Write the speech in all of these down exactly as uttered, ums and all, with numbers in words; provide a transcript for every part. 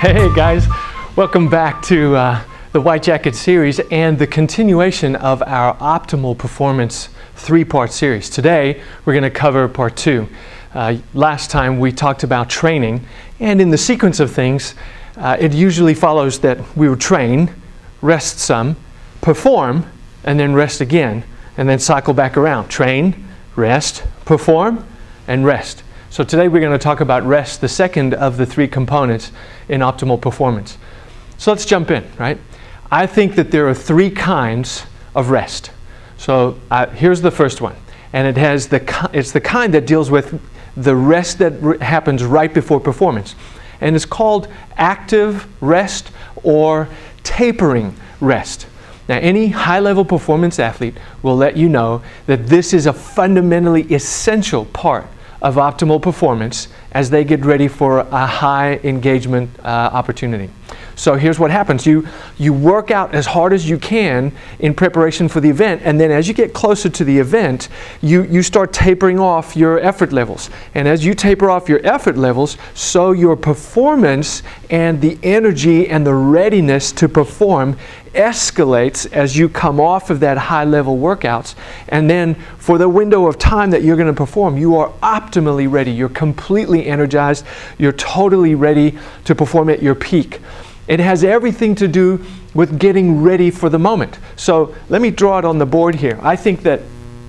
Hey guys, welcome back to uh, the White Jacket series and the continuation of our Optimal Performance three-part series. Today we're going to cover part two. Uh, last time we talked about training, and in the sequence of things uh, it usually follows that we would train, rest some, perform, and then rest again, and then cycle back around. Train, rest, perform, and rest. So today we're going to talk about rest, the second of the three components in optimal performance. So let's jump in, right? I think that there are three kinds of rest. So uh, here's the first one, and it has the it's the kind that deals with the rest that r happens right before performance, and it's called active rest or tapering rest. Now, any high-level performance athlete will let you know that this is a fundamentally essential part of optimal performance as they get ready for a high engagement uh, opportunity. So here's what happens. You, you work out as hard as you can in preparation for the event, and then as you get closer to the event, you, you start tapering off your effort levels. And as you taper off your effort levels, so your performance and the energy and the readiness to perform escalates as you come off of that high-level workouts. And then for the window of time that you're going to perform, you are optimally ready. You're completely energized. You're totally ready to perform at your peak. It has everything to do with getting ready for the moment. So let me draw it on the board here. I think that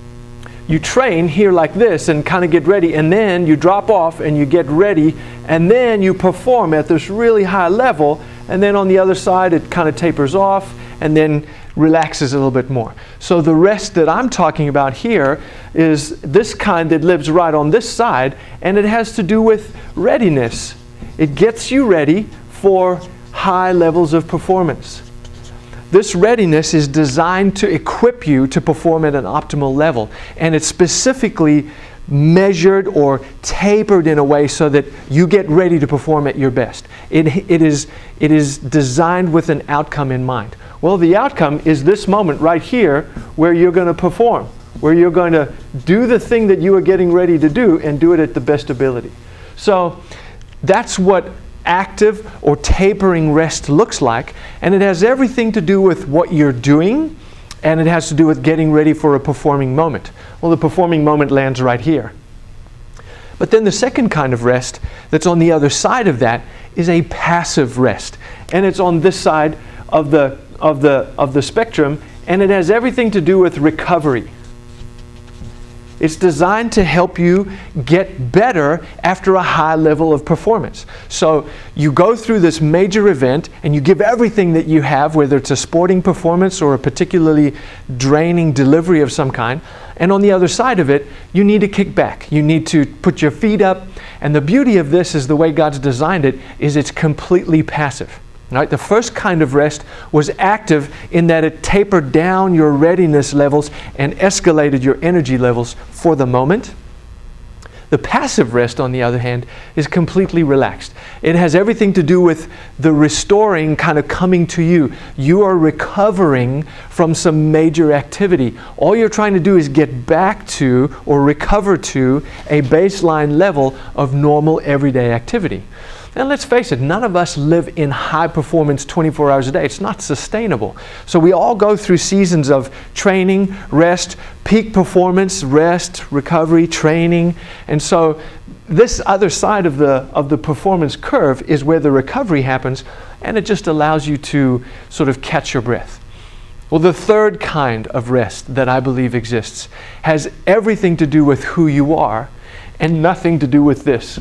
you train here like this and kind of get ready, and then you drop off and you get ready, and then you perform at this really high level, and then on the other side it kind of tapers off and then relaxes a little bit more. So the rest that I'm talking about here is this kind that lives right on this side, and it has to do with readiness. It gets you ready for high levels of performance. This readiness is designed to equip you to perform at an optimal level, and it's specifically measured or tapered in a way so that you get ready to perform at your best. It, it, is, it is designed with an outcome in mind. Well, the outcome is this moment right here where you're going to perform, where you're going to do the thing that you are getting ready to do and do it at the best ability. So that's what active or tapering rest looks like, and it has everything to do with what you're doing, and it has to do with getting ready for a performing moment. Well, the performing moment lands right here. But then the second kind of rest that's on the other side of that is a passive rest, and it's on this side of the of the of the spectrum, and it has everything to do with recovery. It's designed to help you get better after a high level of performance. So you go through this major event and you give everything that you have, whether it's a sporting performance or a particularly draining delivery of some kind. And on the other side of it, you need to kick back. You need to put your feet up. And the beauty of this is the way God's designed it is it's completely passive. Right? The first kind of rest was active in that it tapered down your readiness levels and escalated your energy levels for the moment. The passive rest, on the other hand, is completely relaxed. It has everything to do with the restoring kind of coming to you. You are recovering from some major activity. All you're trying to do is get back to or recover to a baseline level of normal everyday activity. And let's face it, none of us live in high performance twenty-four hours a day. It's not sustainable. So we all go through seasons of training, rest, peak performance, rest, recovery, training. And so this other side of the, of the performance curve is where the recovery happens, and it just allows you to sort of catch your breath. Well, the third kind of rest that I believe exists has everything to do with who you are and nothing to do with this.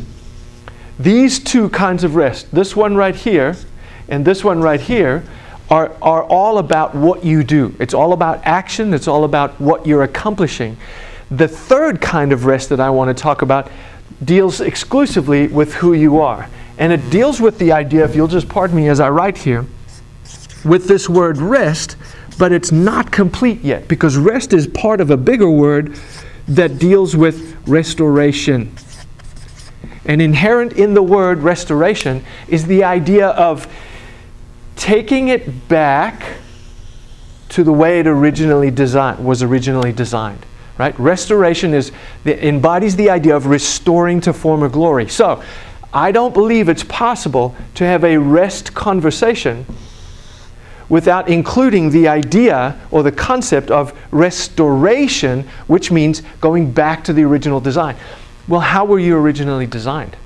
These two kinds of rest, this one right here and this one right here, are, are all about what you do. It's all about action. It's all about what you're accomplishing. The third kind of rest that I want to talk about deals exclusively with who you are. And it deals with the idea, if you'll just pardon me as I write here, with this word rest, but it's not complete yet, because rest is part of a bigger word that deals with restoration. And inherent in the word restoration is the idea of taking it back to the way it originally designed, was originally designed. Right? Restoration is the, embodies the idea of restoring to former glory. So I don't believe it's possible to have a rest conversation without including the idea or the concept of restoration, which means going back to the original design. Well, how were you originally designed?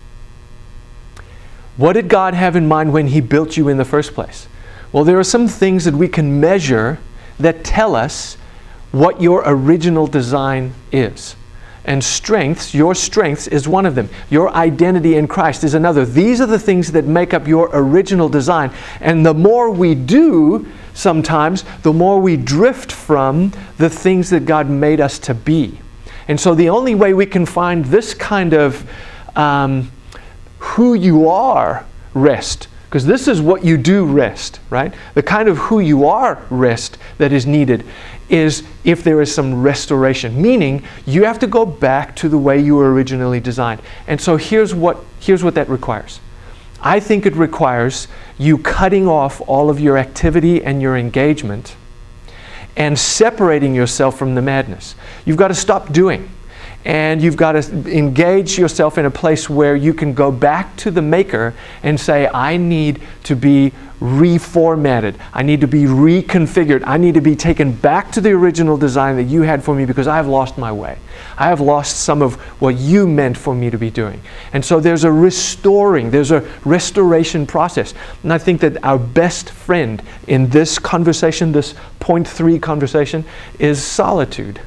What did God have in mind when He built you in the first place? Well, there are some things that we can measure that tell us what your original design is. And strengths, your strengths is one of them. Your identity in Christ is another. These are the things that make up your original design. And the more we do, sometimes, the more we drift from the things that God made us to be. And so the only way we can find this kind of um, who you are rest, because this is what you do rest, right? The kind of who you are rest that is needed is if there is some restoration, meaning you have to go back to the way you were originally designed. And so here's what, here's what that requires. I think it requires you cutting off all of your activity and your engagement and separating yourself from the madness. You've got to stop doing. And you've got to engage yourself in a place where you can go back to the Maker and say, I need to be reformatted. I need to be reconfigured. I need to be taken back to the original design that you had for me because I have lost my way. I have lost some of what you meant for me to be doing. And so there's a restoring, there's a restoration process. And I think that our best friend in this conversation, this point three conversation, is solitude.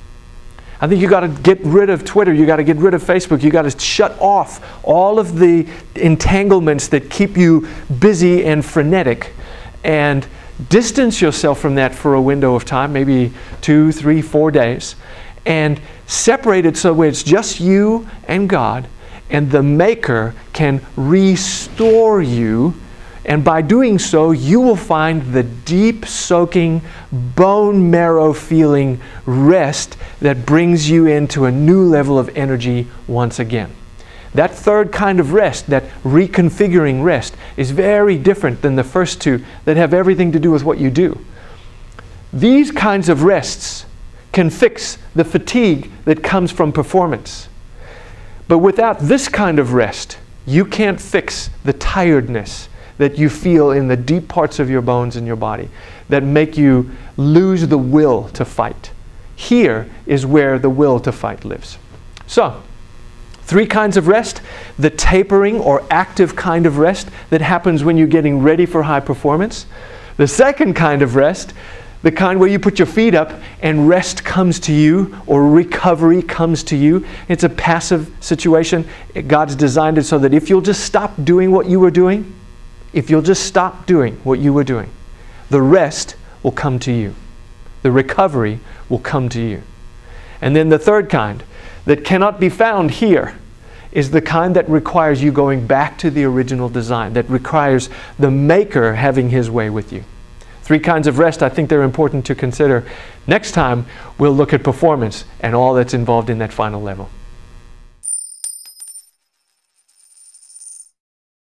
I think you got to get rid of Twitter, you got to get rid of Facebook, you got to shut off all of the entanglements that keep you busy and frenetic, and distance yourself from that for a window of time, maybe two, three, four days, and separate it so where it's just you and God, and the Maker can restore you. And by doing so, you will find the deep soaking, bone marrow feeling rest that brings you into a new level of energy once again. That third kind of rest, that reconfiguring rest, is very different than the first two that have everything to do with what you do. These kinds of rests can fix the fatigue that comes from performance. But without this kind of rest, you can't fix the tiredness that you feel in the deep parts of your bones and your body that make you lose the will to fight. Here is where the will to fight lives. So, three kinds of rest. The tapering or active kind of rest that happens when you're getting ready for high performance. The second kind of rest, the kind where you put your feet up and rest comes to you, or recovery comes to you. It's a passive situation. God's designed it so that if you'll just stop doing what you were doing, if you'll just stop doing what you were doing, the rest will come to you. The recovery will come to you. And then the third kind that cannot be found here is the kind that requires you going back to the original design, that requires the Maker having His way with you. Three kinds of rest, I think they're important to consider. Next time, we'll look at performance and all that's involved in that final level.